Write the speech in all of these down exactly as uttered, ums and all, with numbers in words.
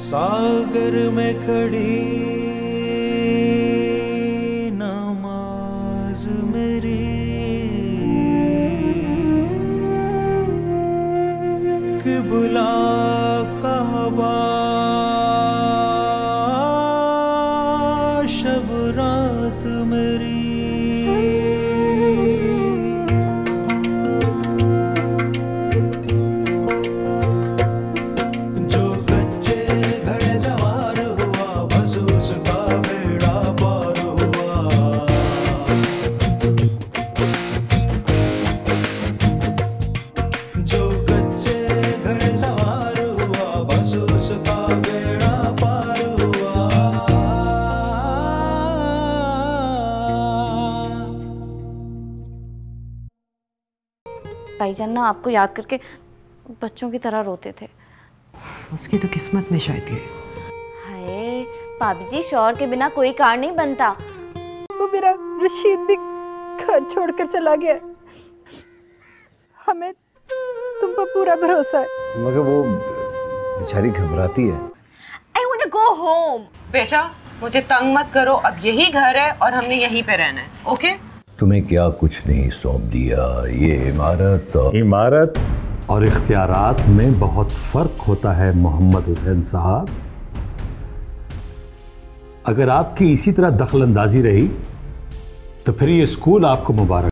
सागर में खड़ी नमाज मेरी, किबला काबा शब रात मेरी। भाईजान ना आपको याद करके बच्चों की तरह रोते थे। उसकी तो किस्मत में शायद ये। हाय भाभी जी, शौहर के बिना कोई कार नहीं बनता। वो मेरा रशीद भी घर छोड़कर चला गया, हमें तुम पर पूरा भरोसा है। मगर वो बेचारी घबराती है। I wanna go home। बेटा मुझे तंग मत करो, अब यही घर है और हमने यहीं पे रहना है, ओके? तुम्हें क्या कुछ नहीं सौंप दिया, ये इमारत और इमारत और इख्तियारात में बहुत फर्क होता है मोहम्मद हुसैन साहब। अगर आपकी इसी तरह दखल अंदाजी रही तो फिर ये स्कूल आपको मुबारक।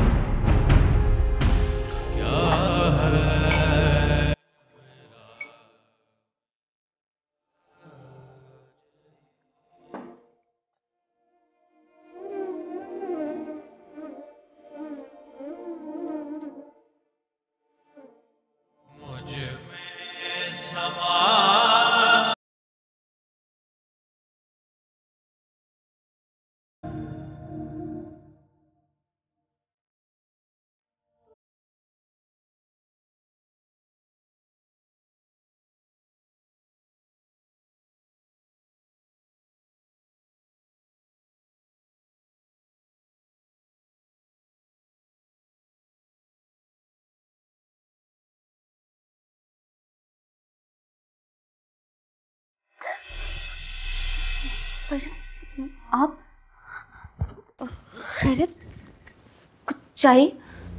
आप खैरियत? कुछ चाहिए?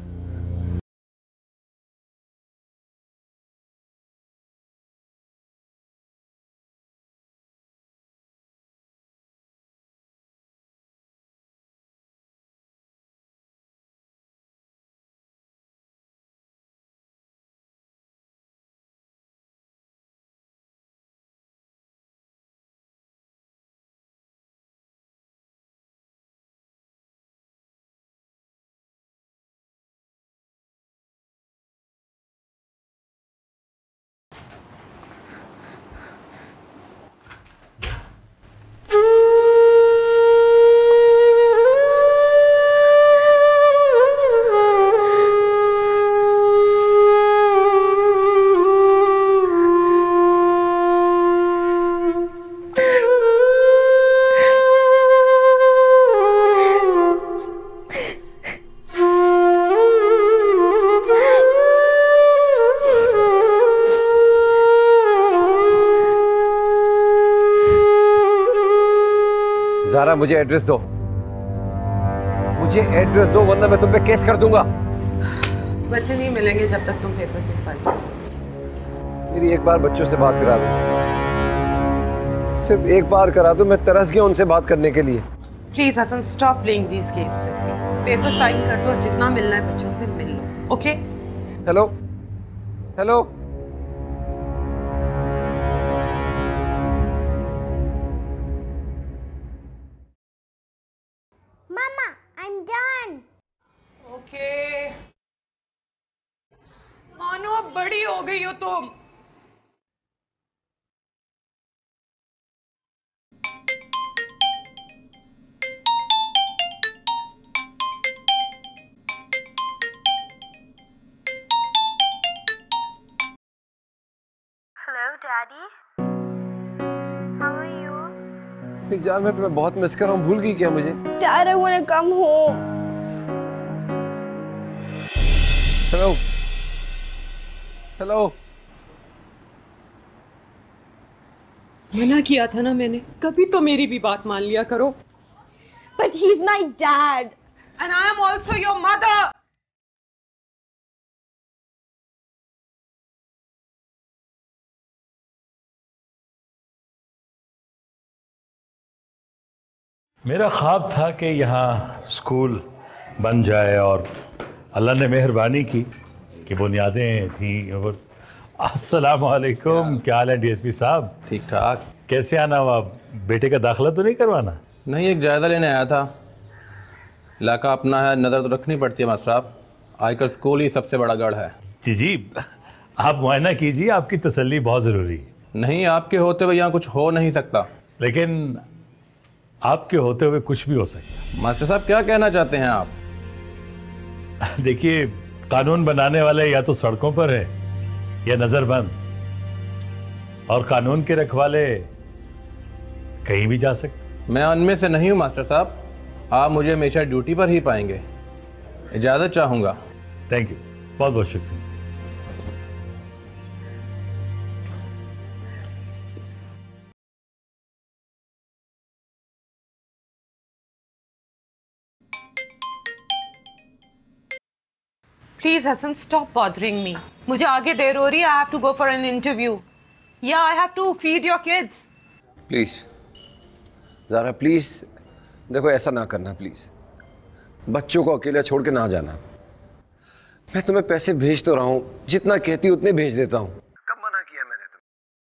ज़ारा मुझे एड्रेस दो, मुझे एड्रेस दो वरना मैं तुम पे केस कर दूंगा। बच्चे नहीं मिलेंगे जब तक तुम पेपर से साइन करो। मेरी एक बार बच्चों से बात करा दो, सिर्फ एक बार करा दो, मैं तरस गया उनसे बात करने के लिए। Please Hasan stop playing these games with me. Paper sign कर दो और जितना मिलना है बच्चों से मिल लो, ओके? हेलो हेलो ओके मानो अब बड़ी हो गई हो तुम। Hello daddy, how are you? जान मैं तुम्हें बहुत मिस कर रहा हूँ, भूल गई क्या मुझे? Dad, I want to come home. Hello hello मना किया था ना मैंने, कभी तो मेरी भी बात मान लिया करो। But he's my dad. And I am also your mother. मेरा ख्वाब था कि यहाँ स्कूल बन जाए और अल्लाह ने मेहरबानी की कि बुनियादें थी। और अस्सलाम वालेकुम, क्या हाल है डीएसपी साहब? ठीक ठाक। कैसे आना हुआ? बेटे का दाखिला तो नहीं करवाना? नहीं, एक जायज़ा लेने आया था। इलाका अपना है, नज़र तो रखनी पड़ती है मास्टर साहब। आजकल स्कूल ही सबसे बड़ा गढ़ है। जी जी, आप मुआयना कीजिए, आपकी तसल्ली बहुत ज़रूरी है। नहीं, आपके होते हुए यहाँ कुछ हो नहीं सकता। लेकिन आपके होते हुए कुछ भी हो सकता। मास्टर साहब क्या कहना चाहते हैं आप? देखिए, कानून बनाने वाले या तो सड़कों पर है या नजरबंद, और कानून के रखवाले कहीं भी जा सकते। मैं उनमें से नहीं हूँ मास्टर साहब। आप मुझे हमेशा ड्यूटी पर ही पाएंगे। इजाज़त चाहूँगा। थैंक यू, बहुत बहुत शुक्रिया। Please Hassan, stop bothering me. मुझे आगे देर हो रही है। I have to go for an interview. Yeah, I have to feed your kids. Please Zara, please देखो, ऐसा ना करना प्लीज। बच्चों को अकेला छोड़ के ना जाना। मैं तुम्हें पैसे भेज तो रहा हूँ, जितना कहती उतने भेज देता हूँ। कब मना किया मैंने तुम्हें?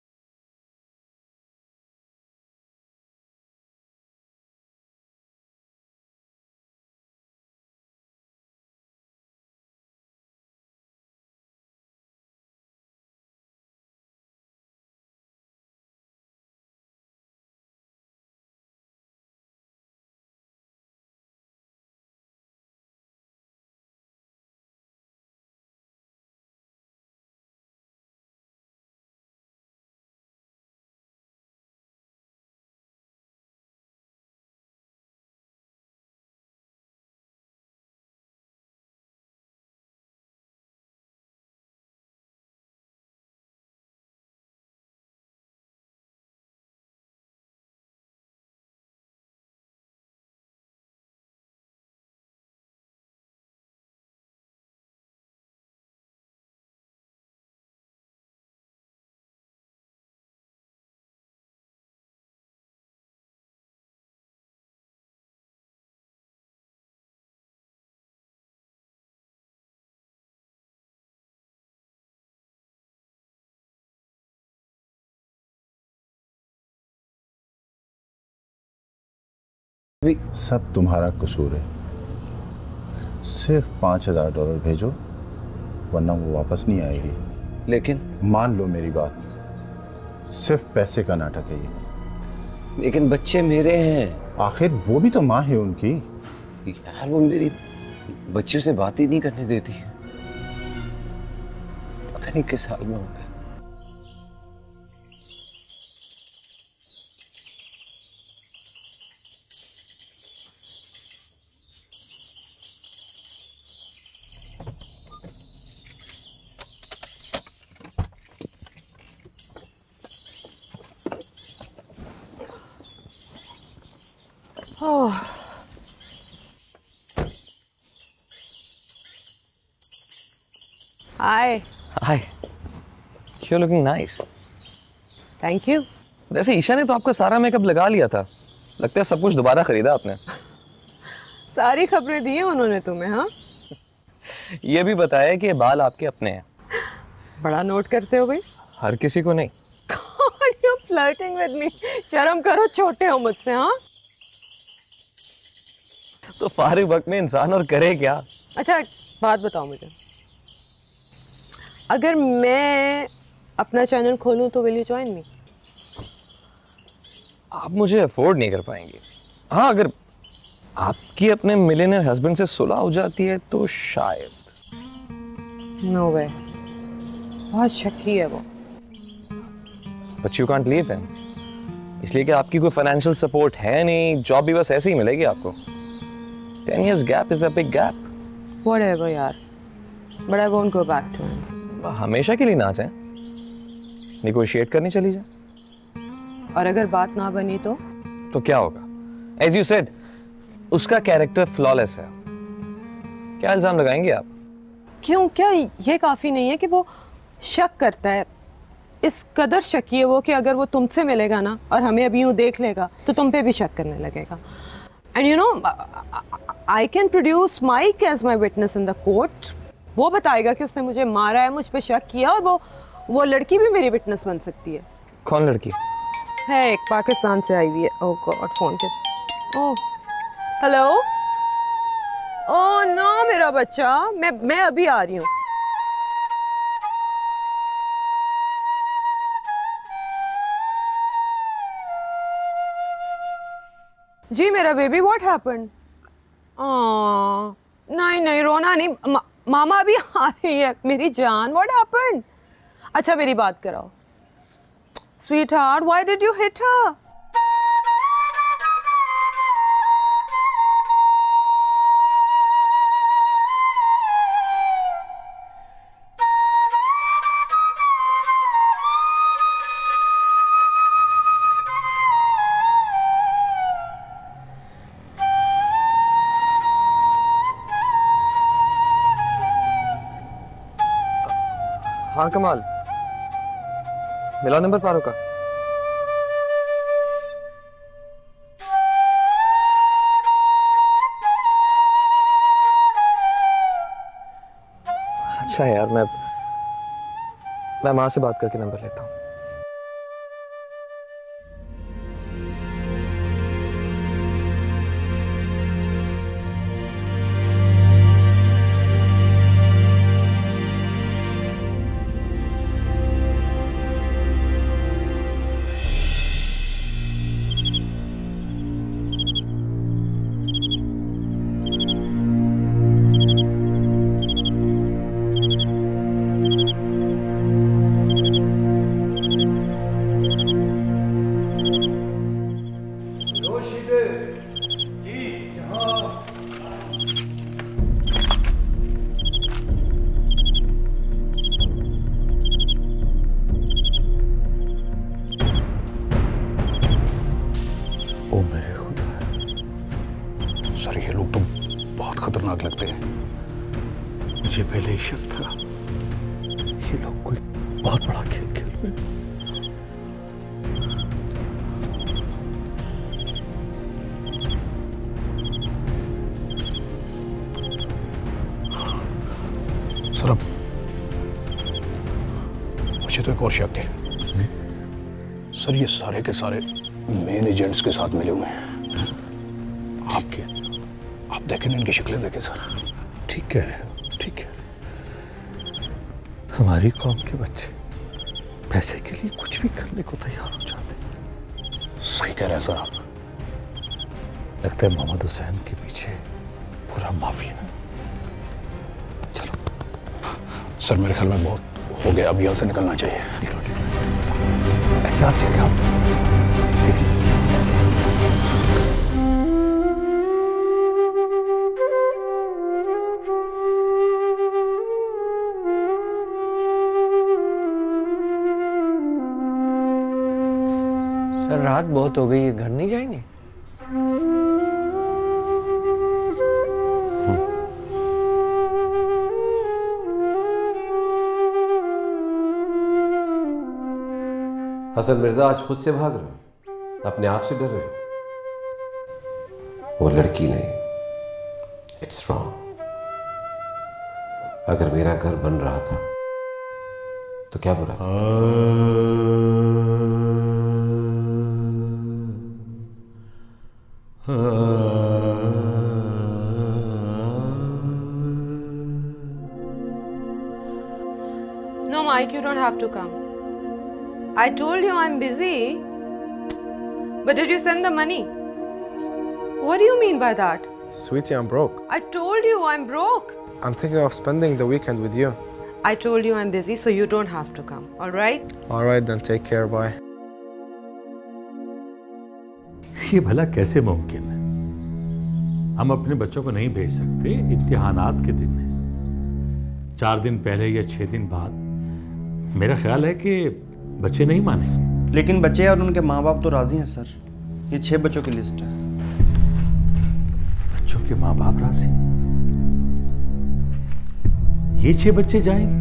सब तुम्हारा कसूर है। सिर्फ पाँच हजार डॉलर भेजो, वरना वो वापस नहीं आएगी। लेकिन मान लो मेरी बात, सिर्फ पैसे का नाटक है ये। लेकिन बच्चे मेरे हैं। आखिर वो भी तो माँ है उनकी। यार, वो मेरी बच्चियों से बात ही नहीं करने देती। पता नहीं किस हाल में हो गए। Oh. Hi. Hi. You're looking nice. Thank you. वैसे ईशा ने तो आपका सारा मेकअप लगा लिया था। लगता है सब कुछ दोबारा खरीदा आपने। सारी खबरें दी हैं उन्होंने तुम्हें? हाँ, ये भी बताया कि बाल आपके अपने हैं। बड़ा नोट करते हो भाई। हर किसी को नहीं। God, you're flirting with me. शर्म करो, छोटे हो मुझसे। हाँ, तो फारिग वक्त में इंसान और करे क्या। अच्छा एक बात बताओ मुझे, अगर मैं अपना चैनल खोलूं तो विल यू जॉइन मी? आप मुझे अफोर्ड नहीं कर पाएंगे। हाँ, अगर आपकी अपने मिलियनेयर हस्बैंड से सुलह हो जाती है तो शायद। नो वे, बहुत शक्की है वो। But you can't leave him, इसलिए कि आपकी कोई फाइनेंशियल सपोर्ट है नहीं, जॉब भी बस ऐसे ही मिलेगी आपको। Ten years gap is a big gap. Whatever यार, but I won't go back to him. हमेशा के लिए ना जाए, नेगोशिएट करनी चली जाए। और अगर बात ना बनी तो तो क्या होगा? एज यू सेड, उसका कैरेक्टर फ्लॉलेस है। क्या इल्जाम लगाएंगे आप? क्यों, क्या ये काफी नहीं है कि वो शक करता है? इस कदर शकी है वो कि अगर वो तुमसे मिलेगा ना और हमें अभी यूं देख लेगा तो तुम पे भी शक करने लगेगा। And you know, I can produce Mike as my witness in the court. वो बताएगा कि उसने मुझे मारा है, मुझ पे शक किया, और वो वो लड़की भी मेरी विटनेस बन सकती है। कौन लड़की? है एक पाकिस्तान से आई हुई है। ओह गॉड, फोन के। Oh hello. ओह नो मेरा बच्चा, मैं मैं अभी आ रही हूँ। जी मेरा बेबी, व्हाट हैपेंड? नहीं नहीं रोना नहीं, मा, मामा अभी आ रही है मेरी जान। What happened? अच्छा मेरी बात कराओ। Sweet heart, why did you hit her? हाँ कमाल, मिला नंबर पारो का? अच्छा यार, मैं मैं माँ से बात करके नंबर लेता हूँ। ओ मेरे खुदा, सर ये लोग तो बहुत खतरनाक लगते हैं। मुझे पहले ही शक था ये लोग कोई बहुत बड़ा खेल खेल रहे हैं। सर अब मुझे तो एक और शक है। सर ये सारे के सारे मेन एजेंट्स के साथ मिले हुए हैं। आपके आप देखें, इनकी शक्लें देखें सर। ठीक कह रहे हो, ठीक है। हमारी कौम के बच्चे पैसे के लिए कुछ भी करने को तैयार हो जाते हैं। सही कह रहे हैं सर आप। लगता है मोहम्मद हुसैन के पीछे पूरा माफिया है। चलो सर, मेरे ख्याल में बहुत हो गया, अब यहाँ से निकलना चाहिए। निकलो निकलो, एहतियात से ख्याल से। सर रात बहुत हो गई है, घर नहीं जाएंगे? हसन मिर्जा आज खुद से भाग रहे हो, अपने आप से डर रहे हो। वो लड़की नहीं, इट्स रॉन्ग। अगर मेरा घर बन रहा था तो क्या बुरा था? No, Mike, you don't have to come. I told you I'm busy. But did you send the money? What do you mean by that? Sweetie, I'm broke. I told you I'm broke. I'm thinking of spending the weekend with you. I told you I'm busy, so you don't have to come. All right? All right, then take care. Bye. ये भला कैसे मुमकिन है? हम अपने बच्चों को नहीं भेज सकते, इम्तिहानात के दिन है। चार दिन पहले या छह दिन बाद मेरा ख्याल है कि बच्चे नहीं मानेंगे। लेकिन बच्चे और उनके माँ बाप तो राजी हैं सर। ये छह बच्चों की लिस्ट है। बच्चों के माँ बाप राजी? ये छह बच्चे जाएंगे?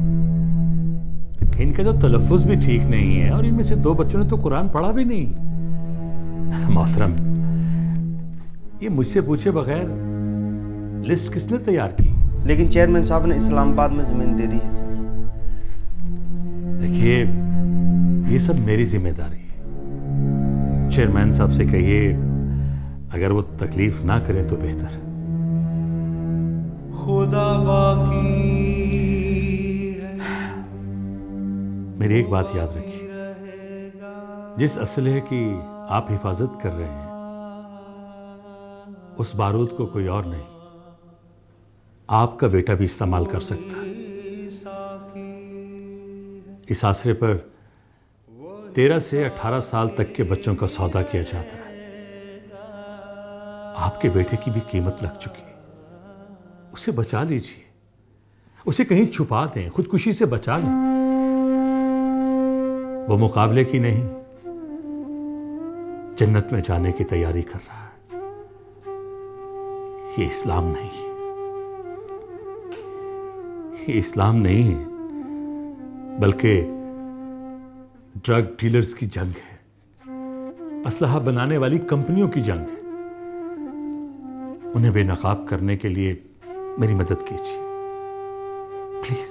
इनका तो तलफ्फुज भी ठीक नहीं है और इनमें से दो बच्चों ने तो कुरान पढ़ा भी नहीं। मोहतरम, ये मुझसे पूछे बगैर लिस्ट किसने तैयार की? लेकिन चेयरमैन साहब ने इस्लामाबाद में जमीन दे दी है सर। देखिए, ये सब मेरी जिम्मेदारी है। चेयरमैन साहब से कहिए अगर वो तकलीफ ना करें तो बेहतर है। खुदा बाकी है। मेरी एक बात याद रखिए, जिस असलहे की आप हिफाजत कर रहे हैं उस बारूद को कोई और नहीं, आपका बेटा भी इस्तेमाल कर सकता है। इस आसरे पर तेरह से अठारह साल तक के बच्चों का सौदा किया जाता है। आपके बेटे की भी कीमत लग चुकी है। उसे बचा लीजिए, उसे कहीं छुपा दें, खुदकुशी से बचा लें। वो मुकाबले की नहीं, जन्नत में जाने की तैयारी कर रहा है। ये इस्लाम नहीं है, ये इस्लाम नहीं है, बल्कि ड्रग डीलर्स की जंग है, असलहा बनाने वाली कंपनियों की जंग है। उन्हें बेनकाब करने के लिए मेरी मदद कीजिए प्लीज।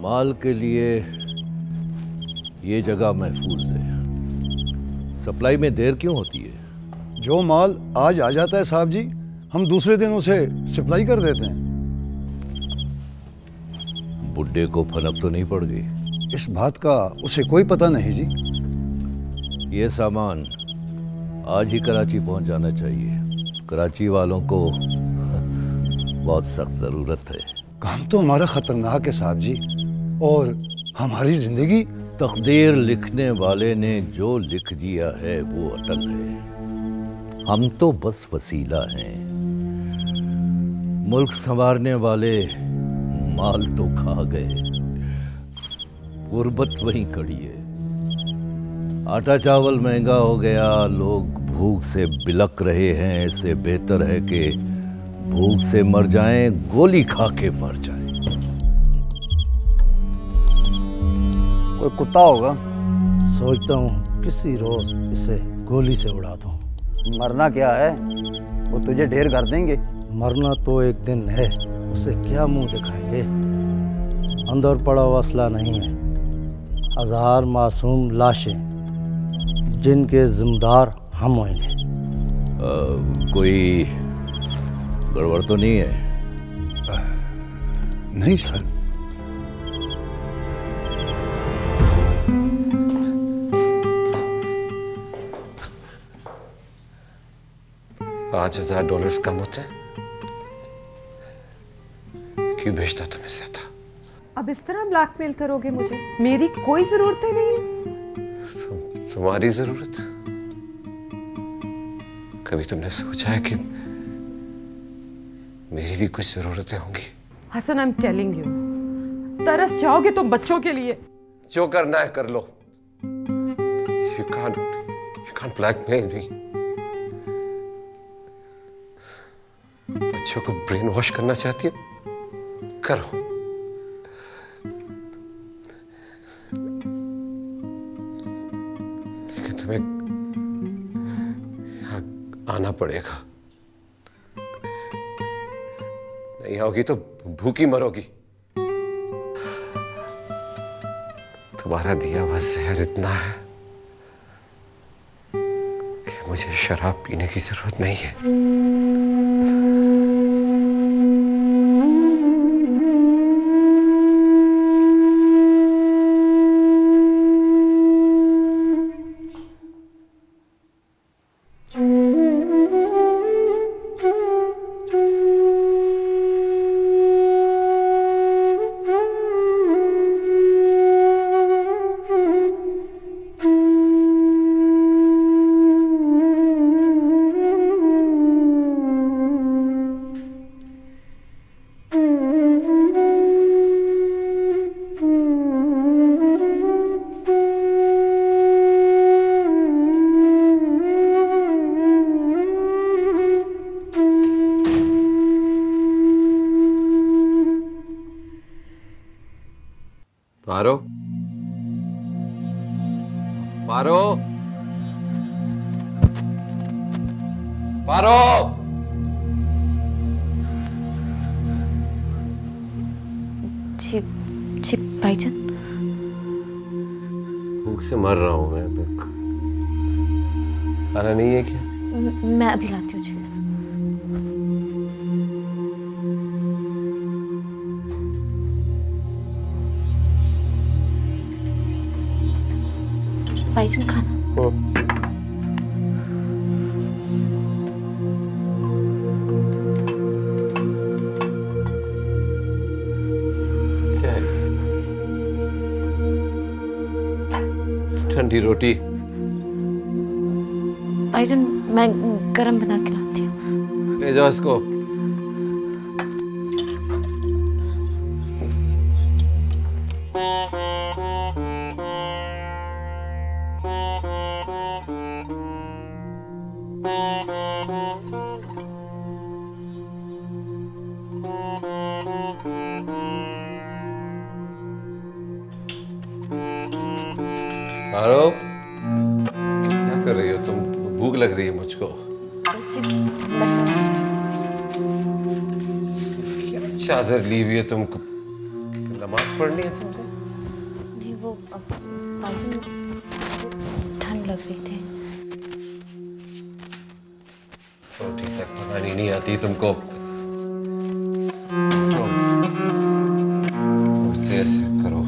माल के लिए ये जगह महफूज है। सप्लाई में देर क्यों होती है? जो माल आज आ जाता है साहब जी, हम दूसरे दिन उसे सप्लाई कर देते हैं। बुड्ढे को फनक तो नहीं पड़ गई? इस बात का उसे कोई पता नहीं जी। ये सामान आज ही कराची पहुंच जाना चाहिए। कराची वालों को बहुत सख्त ज़रूरत है। काम तो हमारा खतरनाक है साहब जी, और हमारी जिंदगी। तकदीर लिखने वाले ने जो लिख दिया है वो अटल है। हम तो बस वसीला हैं। मुल्क संवारने वाले माल तो खा गए, गुर्बत वहीं खड़ी है। आटा चावल महंगा हो गया, लोग भूख से बिलक रहे हैं। इससे बेहतर है कि भूख से मर जाएं, गोली खा के मर जाएं। कोई कुत्ता होगा। सोचता हूँ किसी रोज इसे गोली से उड़ा दूं। मरना क्या है, वो तुझे ढेर कर देंगे। मरना तो एक दिन है, उसे क्या मुंह दिखाएंगे। अंदर पड़ा हुआ असला नहीं है, हजार मासूम लाशें जिनके जिम्मेदार हम होंगे। कोई गड़बड़ तो नहीं है? नहीं सर। पांच हजार डॉलर्स कम होते हैं? क्यों भेजता तुम्हें से था? अब इस तरह ब्लैकमेल करोगे मुझे? मेरी कोई जरूरत ही नहीं है। तुम, तुम्हारी जरूरत? कभी तुमने सोचा है कि मेरी भी कुछ जरूरतें होंगी? Hasan, I am telling you, तरस जाओगे तुम बच्चों के लिए। जो करना है कर लो। You can't, you can't blackmail me. बच्चों को ब्रेन वॉश करना चाहती हो? करो। लेकिन तुम्हें यहाँ आना पड़ेगा। नहीं आओगी तो भूखी मरोगी। तुम्हारा दिया हुआ जहर इतना है कि मुझे शराब पीने की जरूरत नहीं है। पारो, पारो, पारो। जी जी भाईजान। भूख से मर रहा हूं मैं। खाना नहीं है क्या? मैं अभी लाती हूँ जी। भाईजान खाना। क्या है? ठंडी रोटी। भाईजान मैं गरम बना के लाती हूँ। ले जाओ इसको। पारो, क्या कर रही हो तुम? भूख लग रही है मुझको। बस जी, बस। क्या चादर ली हुई है तुमको? नमाज पढ़नी है तुमसे? नहीं, वो बाजू ठंड लग रही थी। रोटी तक बनानी नहीं आती तुमको? ऐसे करो।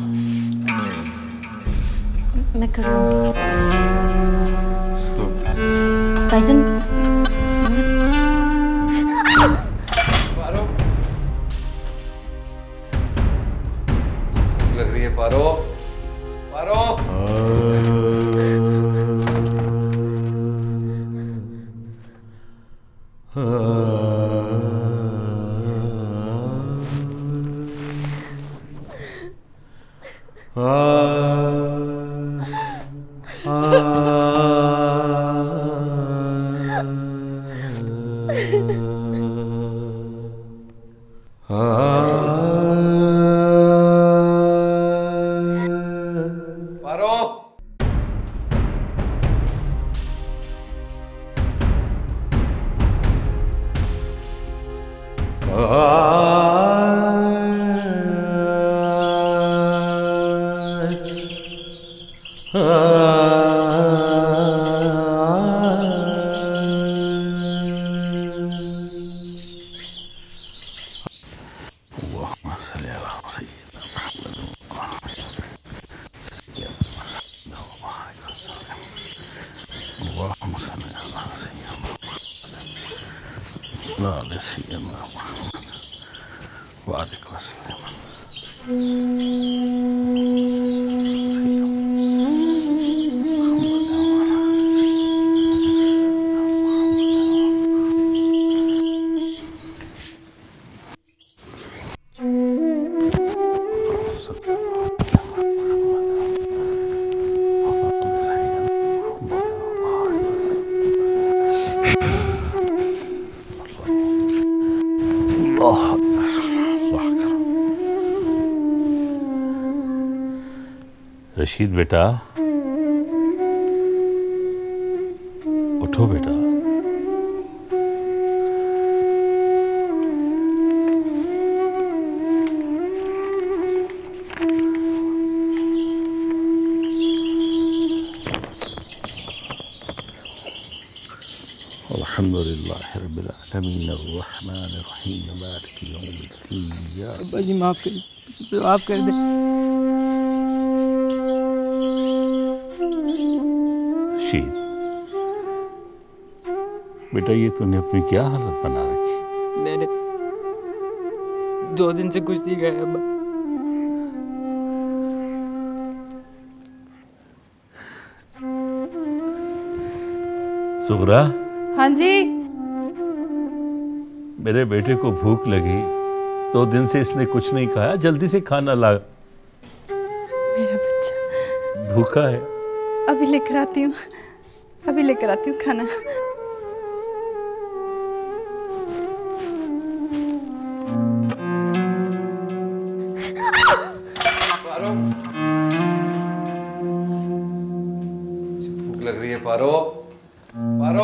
मैं कर लूंगी। भाईजान पारो, लग रही है पारो, पारो। रशीद बेटा, उठो बेटा। अल्हम्दुलिल्लाह रब्बिल आलमीन अर्रहमानिर रहीम मालिकि यौमिद्दीन। अब्बा जी माफ कर दे, माफ कर दे। रशीद बेटा, ये तूने अपनी क्या हालत बना रखी? मैंने दो दिन से कुछ नहीं खाया अब्बा। सुगरा। हाँ जी। मेरे बेटे को भूख लगी, दो दिन से इसने कुछ नहीं खाया, जल्दी से खाना ला। मेरा बच्चा भूखा है। अभी लेकर आती हूँ, अभी लेकर आती हूँ खाना। पारो, भूख लग रही है पारो, पारो।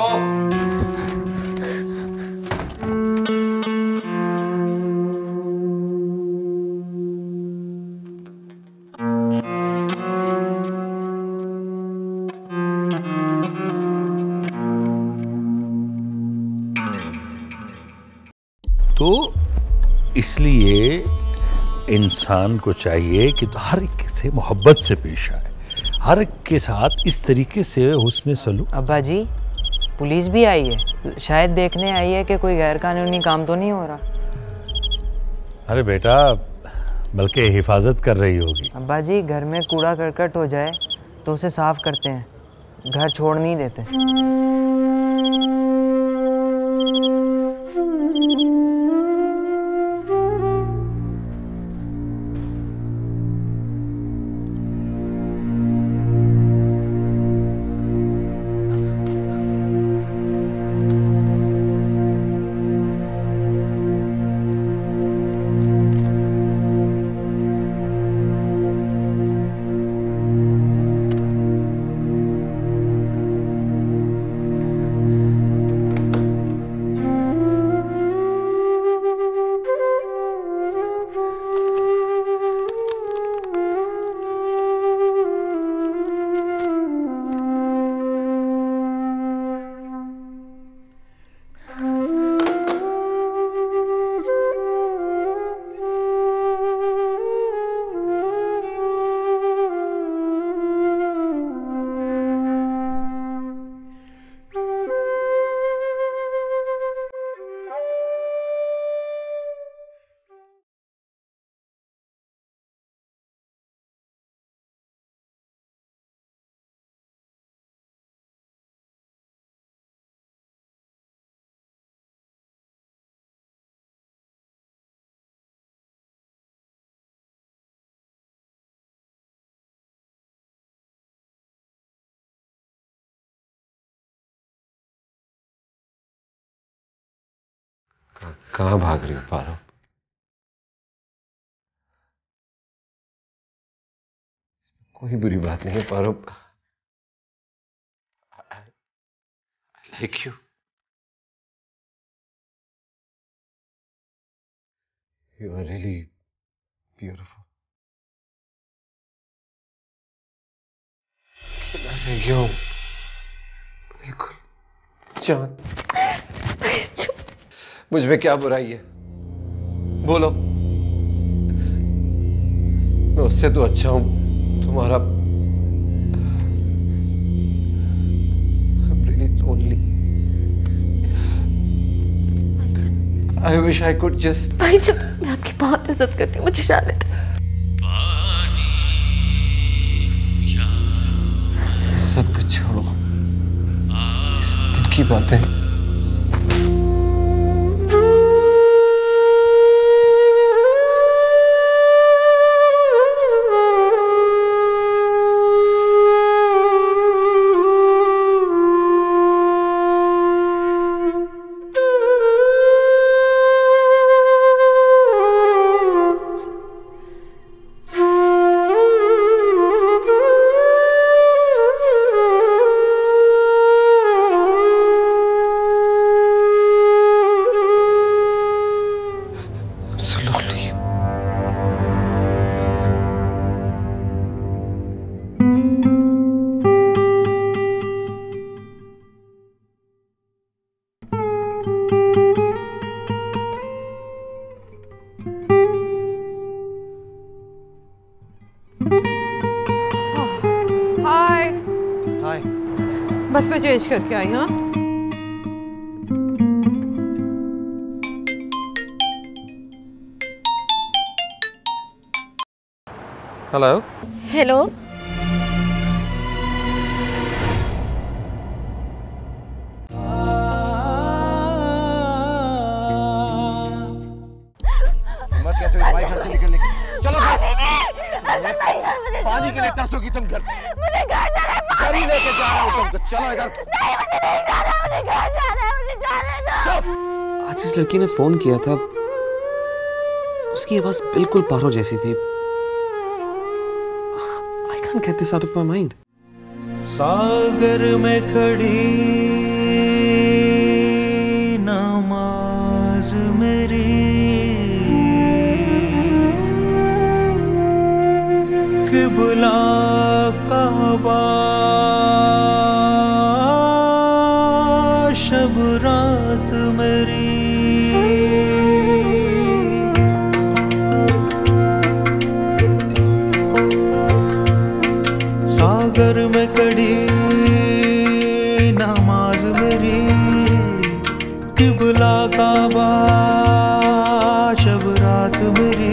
तो इसलिए इंसान को चाहिए कि तो हर एक से मोहब्बत से पेश आए, हर एक के साथ इस तरीके से हुस्न सलूक। अब्बा जी, पुलिस भी आई है, शायद देखने आई है कि कोई गैर कानूनी काम तो नहीं हो रहा। अरे बेटा, बल्कि हिफाजत कर रही होगी। अब्बा जी, घर में कूड़ा करकट हो जाए तो उसे साफ करते हैं, घर छोड़ नहीं देते। कहाँ भाग रही हो पारो? कोई बुरी बात नहीं है पारो। I like you. You are really beautiful. खिला रही हो बिल्कुल जान। मुझ में क्या बुराई है? बोलो। मैं उससे तो अच्छा हूं। तुम्हारा I'm really lonely. I wish I could just. भाई साहब, मैं आपकी बहुत इज्जत करती हूँ, मुझे शाले दे। सब कुछ छोड़ो, दिल की बातें। हाय हाय। बस मैं चेंज करके आई। हाँ हेलो हेलो। कैसे भाई घर से निकलने की? चलो पानी के लिए तरसोगी तुम घर। मुझे घर जाना है। घर ही लेके जा रहा हूँ तुमको। चलो इधर। नहीं मुझे नहीं जाना, मुझे घर जाना है, मुझे जाने दो। आज जिस लड़की ने फोन किया था उसकी आवाज बिल्कुल पारो जैसी थी। I can't get this out of my mind. सागर में खड़ी नमाज मेरी, किबला काबा शब रात मेरी। सागर में खड़ी नमाज मेरी, किबला काबा शब रात मेरी।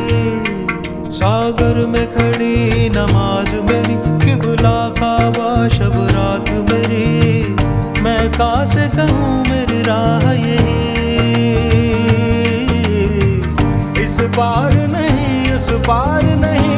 सागर में खड़ी नमाज मेरी, किबला काबा शब रात मेरी। मैं कहाँ से कहूँ मेरी राह यही, इस पार नहीं उस पार नहीं,